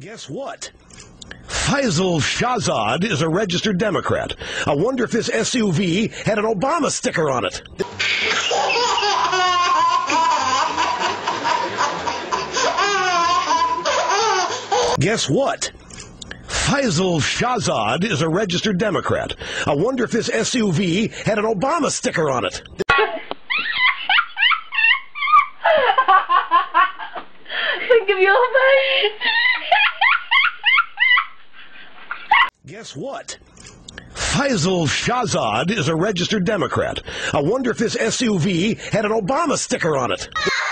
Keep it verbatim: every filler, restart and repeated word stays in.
Guess what? Faisal Shahzad is a registered Democrat. I wonder if his S U V had an Obama sticker on it. Guess what? Faisal Shahzad is a registered Democrat. I wonder if his S U V had an Obama sticker on it. Give you a Guess what? Faisal Shahzad is a registered Democrat. I wonder if his S U V had an Obama sticker on it.